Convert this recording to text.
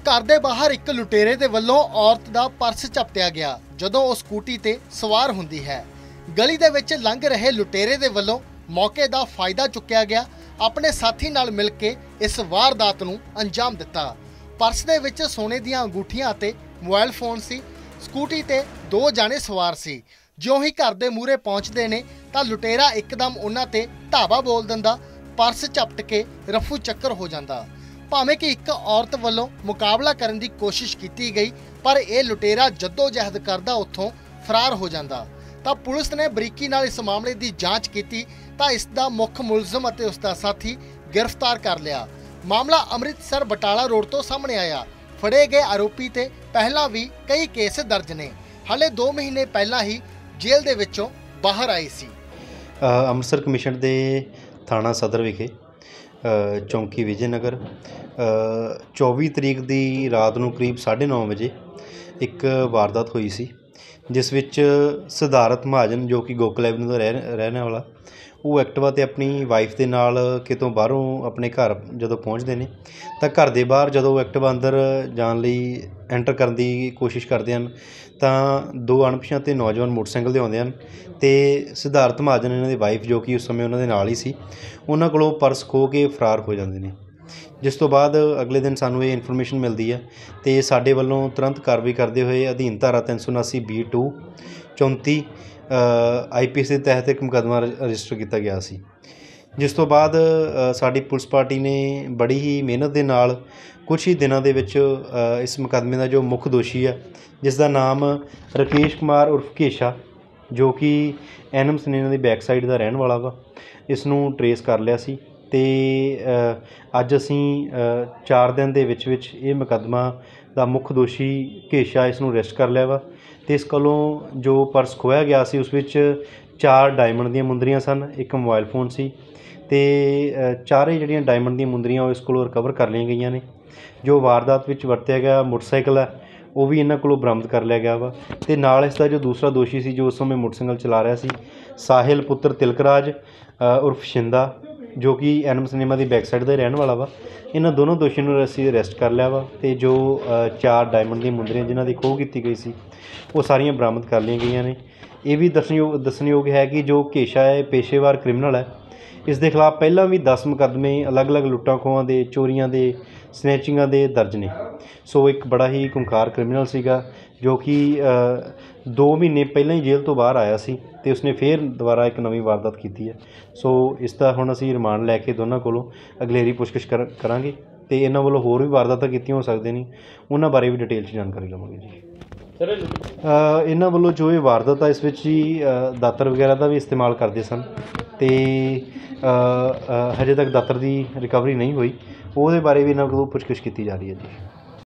घर दे बाहर एक लुटेरे दे वल्लों औरत दा पर्स झपटिया गया जदों वो स्कूटी ते सवार हुंदी है। गली दे विच लंघ रहे लुटेरे दे वल्लों मौके दा फायदा चुक्या गया, अपने साथी नाल मिल के इस वारदात नूं अंजाम दिता। पर्स दे विच सोने दीआं अंगूठियां ते मोबाइल फोन सी। स्कूटी ते दो जाने सवार सी। ज्यों ही घर दे मूहरे पहुंचदे ने तां लुटेरा एकदम उन्हां ते धावा बोल दिंदा, पर्स झपट के रफू चक्कर हो जांदा। भावें कि एक औरत वालों मुकाबला करने की कोशिश की गई, पर यह लुटेरा जद्दोजहद करदा उत्थों फरार हो जाता। तो पुलिस ने बरीकी नाल इस मामले की जांच की तो इसका मुख मुलजम और उसका साथी गिरफ्तार कर लिया। मामला अमृतसर बटाला रोड तो सामने आया। फड़े गए आरोपी ते पहला भी कई केस दर्ज ने। हाले 2 महीने पहला ही जेल दे विचों बाहर आई सी। अमृतसर कमिशन के थाना सदर विखे चौंकी विजयनगर 24 तरीक की रात नूं करीब 9:30 बजे एक वारदात हुई सी, जिस विच सिद्धार्थ महाजन जो कि गोकुल एवेन्यू का रहने वाला, वो एक्टिवा ते अपनी वाइफ के नाल कितों बाहरों अपने घर जदों पहुँचते हैं तो घर के बाहर जदों एक्टिवा अंदर जाने लई एंटर करने की कोशिश करते हैं तो 2 अणपछाते नौजवान मोटरसाइकिल ते आउंदे हन ते सिद्धार्थ महाजन इन्हां दी वाइफ जो कि उस समय उन्हां दे नाल ही सी, उन्हां कोलों पर्स खो के फरार हो जाते हैं। जिस तो बाद अगले दिन सानूं ये इन्फॉर्मेशन मिलती है तो साडे वल्लों तुरंत कार्रवाई करते हुए अधीन धारा 379B2 34 IPC के तहत एक मुकदमा रजिस्टर किया गया सी। जिस तो बाद साडी पुलिस पार्टी ने बड़ी ही मेहनत के नाल कुछ ही दिनों के विच इस मुकदमे का जो मुख दोषी है, जिसका नाम राकेश कुमार उर्फ घेशा जो कि एनम सनेना की बैक साइड का रहन वाला वा, इसनूं ट्रेस कर लिया सी ते अज असीं 4 दिन दे विच ये मुकदमा का मुख दोषी घेशा इसनूं अरेस्ट कर लिया वा। तो इस कोलों जो पर्स खोया गया सी उस विच 4 डायमंड दी मुंदरियां सन, एक मोबाइल फोन सी ते चारे जिहड़ियां डायमंड दी मुंदरियां इस कोलों रिकवर कर लिया गई ने। जो वारदात विच वरतिया गया मोटरसाइकिल है वो भी इन्हां कोलों बरामद कर लिया गया वा ते नाल इसदा जो दूसरा दोषी सी जो उस समय मोटरसाइकिल चला रहा सी, साहिल पुत्र तिलकराज उर्फ शिंदा जो कि एनम सिनेमा की बैक साइड का रहने वाला वा, इन्हां दोनों दोषियों को असीं अरेस्ट कर लिया वा ते जो 4 डायमंड दी मुंदरियां जिन्हां दी खोह की गई सी वो सारियां बरामद कर लिया गई ने। ये भी दसणयोग है कि जो घेशा है पेशेवर क्रिमिनल है, इस दे खिलाफ पहला भी 10 मुकदमे अलग अलग लुट्टां खोहां दे, चोरियां दे, स्नैचिंगां दे दर्ज ने। सो एक बड़ा ही खूंखार क्रिमिनल सीगा जो कि 2 महीने पहले ही जेल तो बाहर आया सी ते उसने फिर दोबारा एक नवी वारदात की है। सो इसका हुण असीं रिमांड लैके दोनों कोलों अगलेरी पुछगिछ करांगे ते इन्हां वल्लों होर भी वारदातां कीतियां हो सकदियां ने, उन्हां बारे भी डिटेल 'च जानकारी लवांगे जी। इन्हां वल्लों जो ये वारदात है इस विच ही दातर वगैरह का भी इस्तेमाल करते सन ते हजे तक दातर की रिकवरी नहीं हुई, वो बारे भी इन्हां कोलों पुछगिछ की जा रही है जी।